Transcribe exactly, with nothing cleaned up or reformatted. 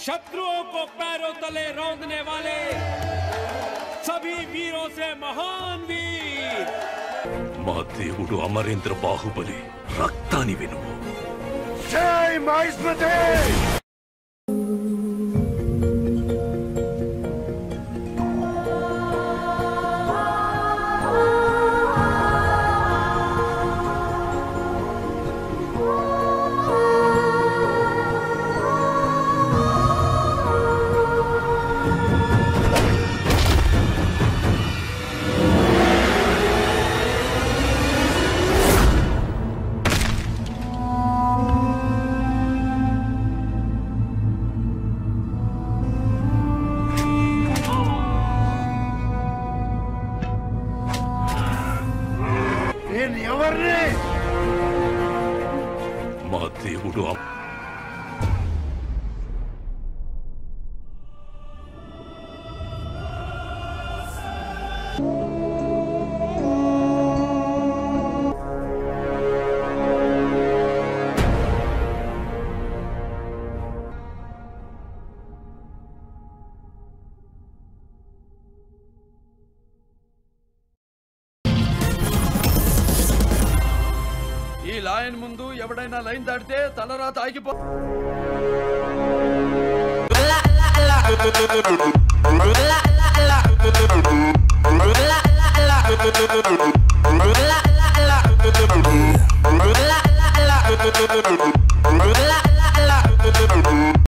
शत्रुओं को पैरों तले रौंदने वाले सभी वीरों से महान वीर మా దేవుడు అమరేంద్ర బాహుబలి రక్తాని వినువు. జై మహిష్మతి. మా దేవుడు ఈ లైన్ ముందు ఎవడైనా లైన్ దాటితే తలరాత ఆగిపో. La